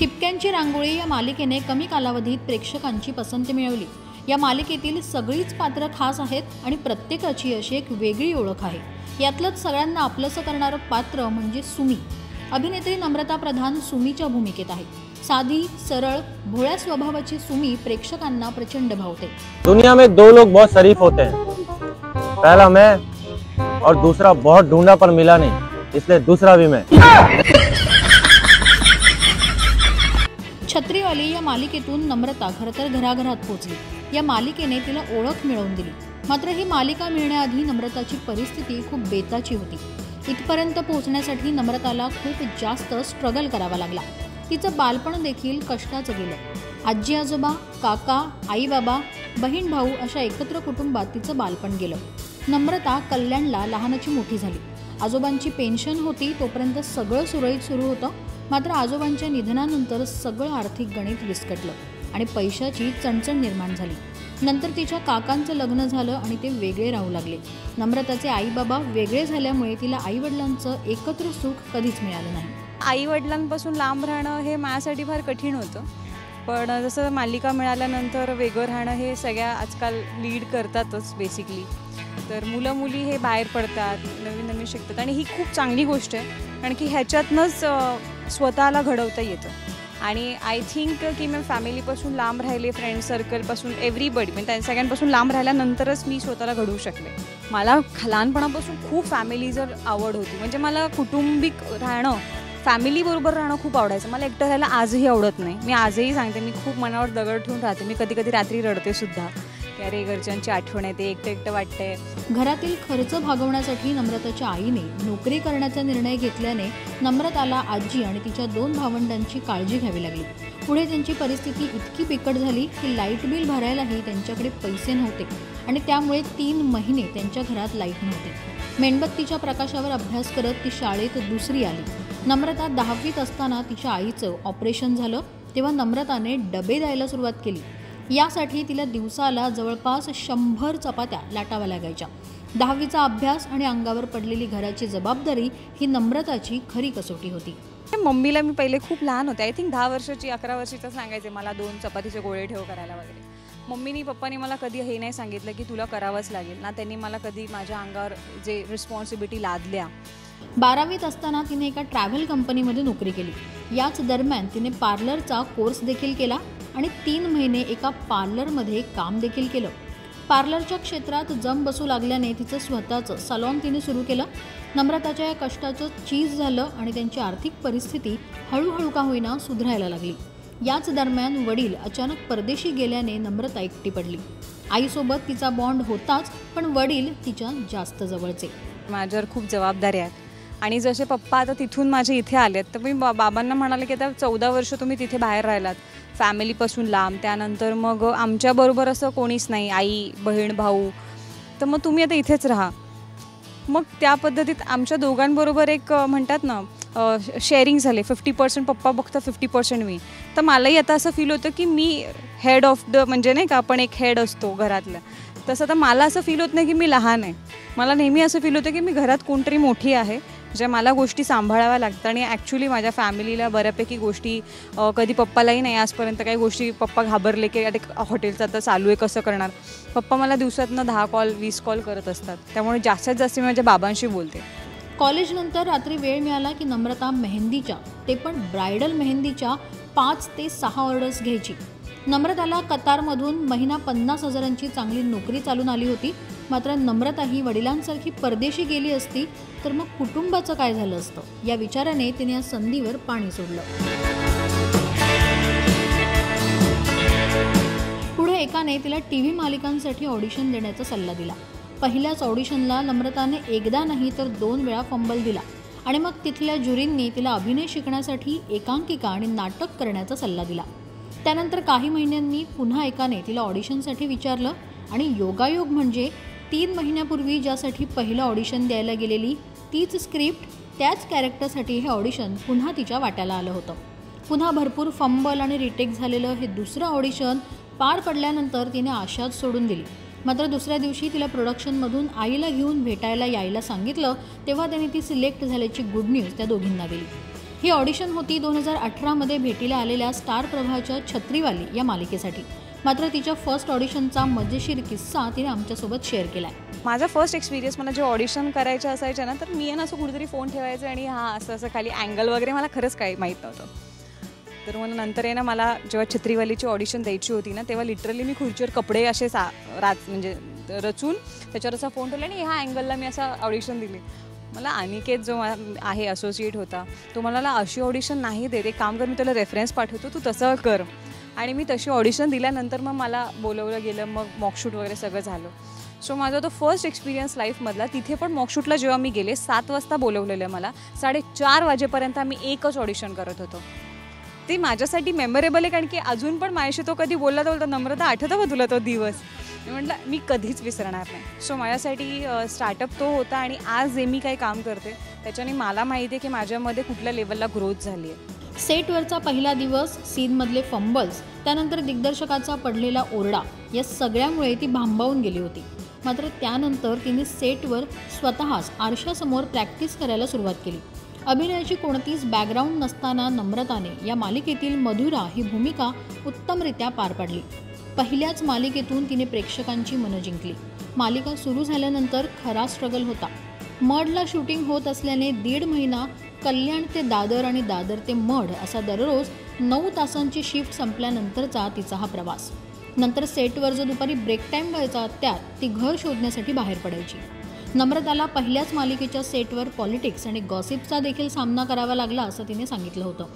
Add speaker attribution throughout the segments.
Speaker 1: ठिपक्यांची रांगोळी या मालिकेने कमी कालावधीत प्रेक्षकांची पसंती मिळवली। या मालिकेतील सगळीच पात्र खास आहेत आणि प्रत्येकाची अशी एक वेगळी ओळख आहे। यातलंच सगळ्यांना आपलंसं करणारं पात्र म्हणजे सुमी। अभिनेत्री नम्रता प्रधान सुमीच्या भूमिकेत आहे। साधी सरळ भोळ्या स्वभावाची सुमी प्रेक्षकांना प्रचंड भावते।
Speaker 2: दुनिया में दो लोग बहुत शरीफ होते हैं, पहला मैं और दूसरा बहुत ढूंढा पर मिला नहीं, इसलिए दूसरा भी मैं।
Speaker 1: छत्रीवाली या मालिकेतून नम्रता खरतर घराघरात पोहोचली। या मालिकेने तिला ओळख मिळवून दिली। मात्र ही मालिका मिळण्याआधी नम्रताची परिस्थिती खूप बेताची होती। इथपर्यंत पोहोचण्यासाठी नम्रताला खूप जास्त स्ट्रगल करावा लागला। तिचं बालपण देखील कष्टाचं गेलं। आजी आजोबा, काका, आई बाबा, बहीण भाऊ अशा एकत्र कुटुंबात तिचं बालपण गेलं। नम्रता कल्याणला लहानाची मोठी झाली। आजोबांची पेन्शन होती तोपर्यंत सगळं सुरळीत सुरू होतं। मात्र आजोबांच्या निधनानंतर सगळं आर्थिक गणित विस्कटलं आणि पैशाची चणचण निर्माण झाली। नंतर तिच्या काकांचं लग्न झालं आणि ते वेगळे राहू लागले। नम्रताचे आई बाबा वेगळे झाल्यामुळे तिला आई वडिलांचं एकत्र सुख कधीच मिळालं नाही।
Speaker 3: आई वडिलांपासून लांब राहणं हे माझ्यासाठी फार कठीण होतं, पण जसं मालिका मिळाल्यानंतर वेगळं राहणं हे सगळ्या आजकाल लीड करतातच बेसिकली। तर मुलं मुली हे बाहेर पडतात, नवीन नवीन शिकतात आणि ही खूप चांगली गोष्ट आहे, कारण की ह्याच्यातनंच स्वतःला घडवता येतं। आणि आय थिंक की मी फॅमिलीपासून लांब राहिले, फ्रेंड सर्कलपासून एव्हरीबडी म्हणजे त्या सगळ्यांपासून लांब राहिल्यानंतरच मी स्वतःला घडवू शकले। मला लहानपणापासून खूप फॅमिलीजर आवड होती, म्हणजे मला कुटुंबिक राहणं, फॅमिलीबरोबर राहणं खूप आवडायचं। मला एकटं राहायला आजही आवडत नाही। मी आजही सांगते, मी खूप मनावर दगड ठेवून राहते। मी कधी कधी रात्री रडते सुद्धा, की अरे घरच्यांची आठवण येते, एकटं एकटं वाटतंय।
Speaker 1: घरातील खर्च भागवण्यासाठी नम्रताच्या आईने नोकरी करण्याचा निर्णय घेतल्याने नम्रताला आजी आणि तिच्या 2 भावंडांची काळजी घ्यावी लागली। पुढे त्यांची परिस्थिती इतकी बिकट झाली की लाईट बिल भरायलाही त्यांच्याकडे पैसे नव्हते आणि त्यामुळे 3 महिने त्यांच्या घरात लाईट नव्हती। मेणबत्तीच्या प्रकाशावर अभ्यास करत ती शाळेत दुसरी आली। नम्रता 10वीत असताना तिच्या आईचं ऑपरेशन झालं, तेव्हा नम्रताने डबे द्यायला सुरुवात केली। यासाठी तिला दिवसाला जवळपास 100 चपात्या लाटाव्या लागायच्या। 10वीचा अभ्यास आणि अंगावर पडलेली घराची जबाबदारी ही नम्रताची खरी कसोटी होती।
Speaker 3: मम्मीला मी पहिले खूप लहान होते, आय थिंक 10 वर्षाची 11 वर्षाचं सांगायचे मला 2 चपातीचे गोळे ठेव करायला वगैरे। मम्मीनी पप्पानी मला कधी हे नाही सांगितलं की तुला करावंच लागेल ना, त्यांनी मला कधी माझ्या अंगावर जे रिस्पॉन्सिबिलिटी लादल्या।
Speaker 1: 12वीत असताना तिने एका ट्रॅव्हल कंपनीमध्ये नोकरी केली। याच दरम्यान तिने पार्लरचा कोर्स देखील केला आणि 3 महिने एका पार्लरमध्ये काम देखील केलं। पार्लरच्या क्षेत्रात जम बसू लागल्याने तिचं स्वतःचं सलॉन तिने सुरू केलं। नम्रताच्या या कष्टाचं चीज झालं आणि त्यांची आर्थिक परिस्थिती हळूहळू का होईना सुधारायला लागली। याच दरम्यान वडील अचानक परदेशी गेल्याने नम्रता एकटी पडली। आईसोबत तिचा बॉन्ड होताच, पण वडील तिच्या जास्त जवळचे।
Speaker 3: माझ्यावर खूप जबाबदारी आहेत आणि जसे पप्पा आता तिथून माझे इथे आलेत, तर मी बाबांना म्हणाले की आता 14 वर्ष तुम्ही तिथे बाहेर राहिलात, फॅमिलीपासून लांब, त्यानंतर मग आमच्याबरोबर असं कोणीच नाही, आई बहीण भाऊ, तर मग तुम्ही आता इथेच राहा। मग त्या पद्धतीत आमच्या दोघांबरोबर एक म्हणतात ना शेअरिंग झाले, 50% पप्पा बघता 50% मी। तर मलाही आता असं फील होतं की मी हेड ऑफ द म्हणजे नाही का आपण एक हेड असतो घरातलं, तसं तर मला असं फील होत नाही की मी लहान आहे। मला नेहमी असं फील होतं की मी घरात कोणतरी मोठी आहे, ज्या मला गोष्टी सांभाळाव्या लागतात। आणि ॲक्च्युली माझ्या फॅमिलीला बऱ्यापैकी गोष्टी कधी पप्पालाही नाही आजपर्यंत काही गोष्टी पप्पा घाबरले की अरे हॉटेलचं आता चालू आहे कसं करणार। पप्पा मला दिवसातनं 10 कॉल 20 कॉल करत असतात, त्यामुळे जास्तीत जास्त मी माझ्या बाबांशी बोलते।
Speaker 1: कॉलेजनंतर रात्री वेळ मिळाला की नम्रता मेहंदीच्या, ते पण ब्रायडल मेहंदीच्या 5 ते 6 ऑर्डर्स घ्यायची। नम्रताला कतारमधून महिना 50,000ची चांगली नोकरी चालून आली होती। मात्र नम्रता ही वडिलांसारखी परदेशी गेली असती तर मग कुटुंबाचं काय झालं असतं, या विचाराने तिने या संधीवर पाणी सोडलं। पुढे एकाने तिला टीव्ही मालिकांसाठी ऑडिशन देण्याचा सल्ला दिला। पहिल्याच ऑडिशनला नम्रताने एकदा नाही तर 2 वेळा फंबल दिला आणि मग तिथल्या ज्युरींनी तिला अभिनय शिकण्यासाठी एकांकिका आणि नाटक करण्याचा सल्ला दिला। त्यानंतर काही महिन्यांनी पुन्हा एकाने तिला ऑडिशनसाठी विचारलं आणि योगायोग म्हणजे 3 महिन्यापूर्वी ज्यासाठी पहिलं ऑडिशन द्यायला गेलेली तीच स्क्रिप्ट, त्याच कॅरेक्टरसाठी हे ऑडिशन पुन्हा तिच्या वाट्याला आलं होतं। पुन्हा भरपूर फंबल आणि रिटेक झालेलं हे दुसरं ऑडिशन पार पडल्यानंतर तिने आशाच सोडून दिली। मात्र दुसऱ्या दिवशी तिला प्रोडक्शनमधून आईला घेऊन भेटायला यायला सांगितलं, तेव्हा त्यांनी ती सिलेक्ट झाल्याची गुड न्यूज त्या दोघींना दिली। ही ऑडिशन होती 2018मध्ये भेटीला आलेल्या स्टार प्रभाच्या छत्रीवाली या मालिकेसाठी. मात्र तिच्या फर्स्ट ऑडिशनचा मजेशीर किस्सा तिने आमच्यासोबत शेअर केला आहे.
Speaker 3: माझा फर्स्ट एक्सपिरियन्स मला जे ऑडिशन करायचे असायचे ना, तर मी आहे ना असं कुठेतरी फोन ठेवायचे आणि असं असं खाली अँगल वगैरे मला खरंच काही माहीत नव्हतं. तर मग नंतर आहे ना, मला जेव्हा छत्रीवालीची ऑडिशन द्यायची होती ना, तेव्हा लिटरली मी खुर्चीवर कपडे असे म्हणजे रचून त्याच्यावर असा फोन ठेवला आणि ह्या अँगलला मी असं ऑडिशन दिली. मला अनिकेत जो आहे असोसिएट होता, तो म्हणाला अशी ऑडिशन नाही देत, एक काम कर, मी तुला रेफरन्स पाठवतो, तू तसं कर. आणि मी तशी ऑडिशन दिल्यानंतर मग मला बोलवलं गेलं, मग मॉकशूट वगैरे सगळं झालं. सो माझा तो फर्स्ट एक्सपिरियन्स लाईफमधला. तिथे पण मॉकशूटला जेव्हा मी गेले 7 वाजता बोलवलेलं मला, 4:30 वाजेपर्यंत आम्ही एकच ऑडिशन करत होतो. ते माझ्यासाठी मेमोरेबल आहे, कारण की अजून पण माझ्याशी तो कधी बोलला नम्रता आठवतं का तुला तो दिवस? मी म्हटलं मी कधीच विसरणार नाही. सो माझ्यासाठी स्टार्टअप तो होता आणि आज जे मी काही काम करते त्याच्याने मला माहिती आहे की माझ्यामध्ये कुठल्या लेवलला ग्रोथ झाली आहे.
Speaker 1: सेटवरचा पहिला दिवस, सीनमधले फंबल्स, त्यानंतर दिग्दर्शकाचा पडलेला ओरडा, या सगळ्यामुळे ती भांबावून गेली होती. मात्र त्यानंतर तिने सेटवर स्वतःच आरशासमोर प्रॅक्टिस करायला सुरुवात केली. अभिनयाची कोणतीच बॅकग्राऊंड नसताना नम्रताने या मालिकेतील मधुरा ही भूमिका उत्तमरित्या पार पाडली. पहिल्याच मालिकेतून तिने प्रेक्षकांची मनं जिंकली. मालिका सुरू झाल्यानंतर खरा स्ट्रगल होता. मढला शूटिंग होत असल्याने 1.5 महिना कल्याण ते दादर आणि दादर ते मढ असा दररोज 9 तासांची शिफ्ट संपल्यानंतरचा तिचा हा प्रवास. नंतर सेटवर जो दुपारी ब्रेक टाईम व्हायचा त्यात ती घर शोधण्यासाठी बाहेर पडायची. नम्रताला पहिल्याच मालिकेच्या सेटवर पॉलिटिक्स आणि गॉसिपचा देखील सामना करावा लागला असं तिने सांगितलं होतं.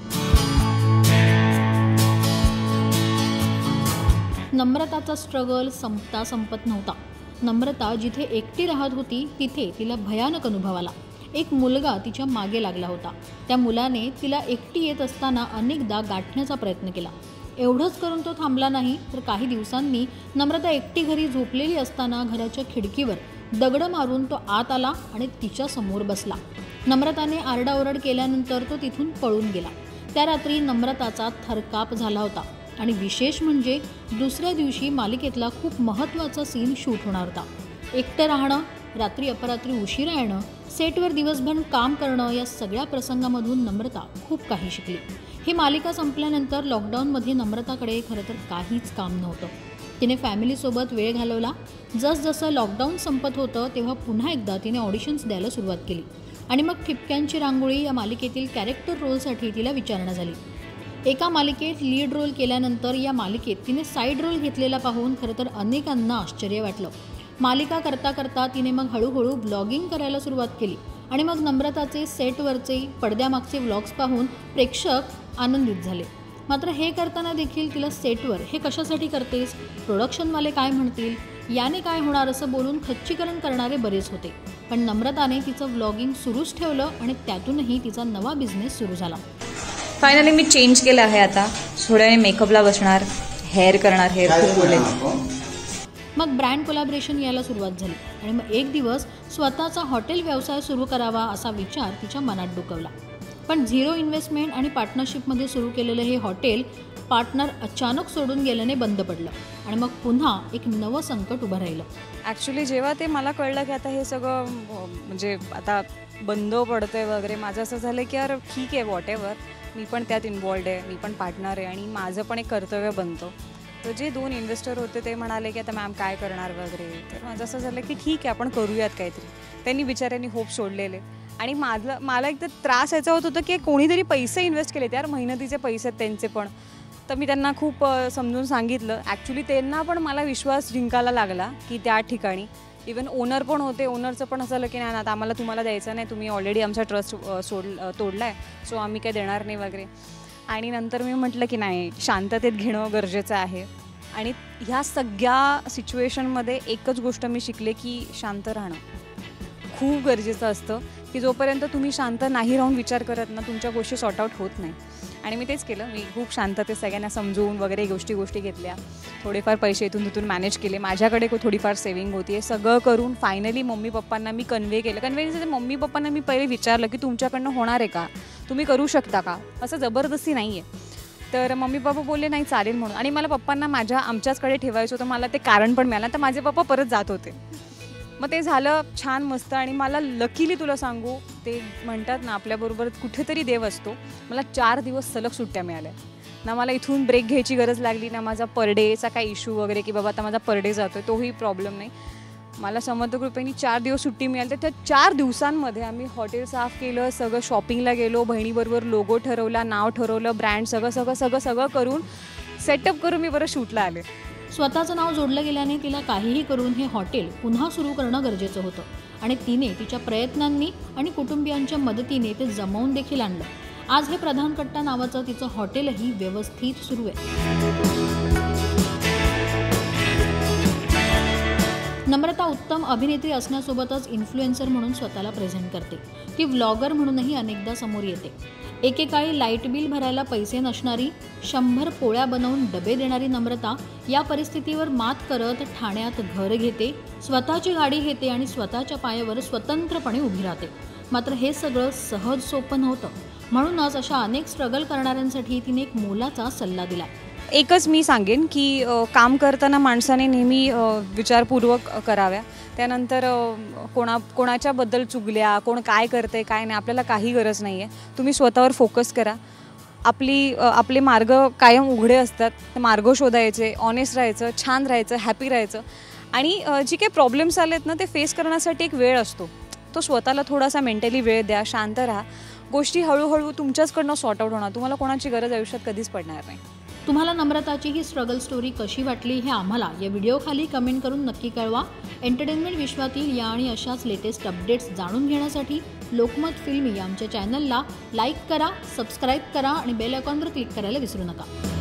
Speaker 1: नम्रताचा स्ट्रगल संपत नव्हता. नम्रता जिथे एकटी राहत होती तिथे तिला भयानक अनुभव आला. एक मुलगा तिच्या मागे लागला होता. त्या मुलाने तिला एकटी येत असताना अनेकदा गाठण्याचा प्रयत्न केला. एवढंच करून तो थांबला नाही तर काही दिवसांनी नम्रता एकटी घरी झोपलेली असताना घराच्या खिडकीवर दगड मारून तो आत आला आणि तिच्या समोर बसला. नम्रताने आरडाओरड केल्यानंतर तो तिथून पळून गेला. त्या रात्री नम्रताचा थरकाप झाला होता आणि विशेष म्हणजे दुसऱ्या दिवशी मालिकेतला खूप महत्त्वाचा सीन शूट होणार होता. एकटं राहणं, रात्री अपरात्री उशिरा येणं, सेटवर दिवसभर काम करणं, या सगळ्या प्रसंगामधून नम्रता खूप काही शिकली. ही मालिका संपल्यानंतर लॉकडाऊनमध्ये नम्रताकडे खरं तर काहीच काम नव्हतं. तिने फॅमिलीसोबत वेळ घालवला. जसजसं लॉकडाऊन संपत होतं तेव्हा पुन्हा एकदा तिने ऑडिशन्स द्यायला सुरुवात केली आणि मग ठिपक्यांची रांगोळी या मालिकेतील कॅरेक्टर रोलसाठी तिला विचारणा झाली. एका मालिकेत लीड रोल केल्यानंतर या मालिकेत तिने साईड रोल घेतलेला पाहून खरं तर अनेकांना आश्चर्य वाटलं. मालिका करता करता तिने मग हळूहळू ब्लॉगिंग करायला सुरुवात केली आणि मग नम्रताचे सेटवरचे पडद्यामागचे व्लॉग्स पाहून प्रेक्षक आनंदित झाले. मात्र हे करताना देखील तिला सेटवर हे कशासाठी करतेस, प्रोडक्शनवाले काय म्हणतील, याने काय होणार असं बोलून खच्चीकरण करणारे बरेच होते. पण नम्रताने तिचं व्लॉगिंग सुरूच ठेवलं आणि त्यातूनही तिचा नवा बिझनेस सुरू झाला.
Speaker 3: फायनली मी चेंज केलं आहे. आता थोड्याने मेकअपला बसणार, हेअर करणार, हेअर खूप बोलले.
Speaker 1: मग ब्रँड कोलॅबरेशन यायला सुरुवात झाली आणि मग एक दिवस स्वतःचा हॉटेल व्यवसाय सुरू करावा असा विचार तिच्या मनात डोकावला. पण 0 इन्व्हेस्टमेंट आणि पार्टनरशिपमध्ये सुरू केलेलं हे हॉटेल पार्टनर अचानक सोडून गेल्याने बंद पडलं आणि मग पुन्हा एक नवं संकट उभं राहिलं.
Speaker 3: ॲक्च्युली जेव्हा ते मला कळलं की आता हे सगळं म्हणजे आता बंद पडतंय वगैरे, माझं असं झालं की यार ठीक आहे, वॉट एव्हर, मी पण त्यात इन्वॉल्ड आहे, मी पण पार्टनर आहे आणि माझं पण एक कर्तव्य बनतं. तर जे 2 इन्व्हेस्टर होते ते म्हणाले की आता मॅम काय करणार वगैरे. तर माझं असं झालं की ठीक आहे, आपण करूयात काहीतरी. त्यांनी बिचाऱ्यांनी होप सोडलेले आणि मला एक तर त्रास याचा होत होतं की कोणीतरी पैसे इन्व्हेस्ट केले, यार मेहनतीचे पैसे त्यांचे पण. तर मी त्यांना खूप समजून सांगितलं. ॲक्च्युली त्यांना पण मला विश्वास जिंकायला लागला की त्या ठिकाणी इवन ओनर पण होते. ओनरचं पण असं झालं की नाही आता आम्हाला तुम्हाला द्यायचं नाही, तुम्ही ऑलरेडी आमचा ट्रस्ट तोडला आहे, सो आम्ही काही देणार नाही वगैरे. आणि नंतर मी म्हटलं की नाही, शांततेत घेणं गरजेचं आहे. आणि ह्या सगळ्या सिच्युएशनमध्ये एकच गोष्ट मी शिकले की शांत राहणं खूप गरजेचं असतं. की जोपर्यंत तुम्ही शांत नाही राहून विचार करत ना, तुमच्या गोष्टी सॉर्ट आउट होत नाही. आणि मी तेच केलं. मी खूप शांततेत सगळ्यांना समजवून वगैरे गोष्टी घेतल्या. थोडेफार पैसे इथून तिथून मॅनेज केले. माझ्याकडे थोडीफार सेविंग होती. हे सगळं करून फायनली मम्मी पप्पांना मी कन्व्हे केलं. मम्मी पप्पांना मी पहिले विचारलं की तुमच्याकडनं होणार आहे का, तुम्ही करू शकता का, असं जबरदस्ती नाही आहे. तर मम्मी पप्पा बोलले नाही चालेल म्हणून. आणि मला पप्पांना आमच्याचकडे ठेवायचं होतं. मला ते कारण पण मिळालं. तर माझे पप्पा परत जात होते. मग ते झालं छान मस्त. आणि मला लकीली तुला सांगू, ते म्हणतात ना आपल्याबरोबर कुठेतरी देव असतो. मला 4 दिवस सलग सुट्ट्या मिळाल्या. ना मला इथून ब्रेक घ्यायची गरज लागली, ना माझा पर डेचा काही इश्यू वगैरे की बाबा आता माझा पर डे जातो आहे तोही प्रॉब्लेम नाही. मला समर्थकृपेने 4 दिवस सुट्टी मिळाली. तर त्या 4 दिवसांमध्ये आम्ही हॉटेल साफ केलं, सगळं शॉपिंगला गेलो, बहिणीबरोबर लोगो ठरवला, नाव ठरवलं, ब्रँड सगळं करून सेटअप करून मी परत शूटला आले.
Speaker 1: स्वतःचं नाव जोडलं गेल्याने तिला काहीही करून हे हॉटेल पुन्हा सुरू करणं गरजेचं होतं आणि तिने तिच्या प्रयत्नांनी आणि कुटुंबियांच्या मदतीने ते जमवून देखील आणलं. आज हे प्रधान कट्टा नावाचं तिचं हॉटेलही व्यवस्थित सुरू आहे. नम्रता उत्तम अभिनेत्री असण्यासोबतच इन्फ्लुएन्सर म्हणून स्वतःला प्रेझेंट करते. ती व्लॉगर म्हणूनही अनेकदा समोर येते. एकेकाळी लाईट बिल भरायला पैसे नसणारी, 100 पोळ्या बनवून डबे देणारी नम्रता या परिस्थितीवर मात करत ठाण्यात घर घेते, स्वतःची गाडी घेते आणि स्वतःच्या पायावर स्वतंत्रपणे उभी राहते. मात्र हे सगळं सहज सोपं नव्हतं. म्हणूनच अशा अनेक स्ट्रगल करणाऱ्यांसाठी तिने एक मोलाचा सल्ला दिला.
Speaker 3: एकच मी सांगेन की काम करताना माणसाने नेहमी विचारपूर्वक कराव्या. त्यानंतर कोणाच्याबद्दल चुगल्या, कोण काय करते काय नाही, आपल्याला काही गरज नाही आहे. तुम्ही स्वतःवर फोकस करा. आपले मार्ग कायम उघडे असतात. ते मार्ग शोधायचे, ऑनेस्ट राहायचं, छान राहायचं, हॅपी राहायचं. आणि जी काही प्रॉब्लेम्स आलेत ना ते फेस करण्यासाठी एक वेळ असतो. तो स्वतःला थोडासा मेंटली वेळ द्या, शांत राहा. गोष्टी हळूहळू तुमच्याचकडनं सॉर्ट आउट होणार. तुम्हाला कोणाची गरज आयुष्यात कधीच पडणार नाही.
Speaker 1: तुम्हाला नम्रताची ही स्ट्रगल स्टोरी कशी वाटली हे आम्हाला या व्हिडिओखाली कमेंट करून नक्की कळवा. एंटरटेनमेंट विश्वातील या आणि अशाच लेटेस्ट अपडेट्स जाणून घेण्यासाठी लोकमत फिल्मी या आमच्या चॅनलला लाईक करा, सबस्क्राईब करा आणि बेल आयकॉनवर क्लिक करायला विसरू नका.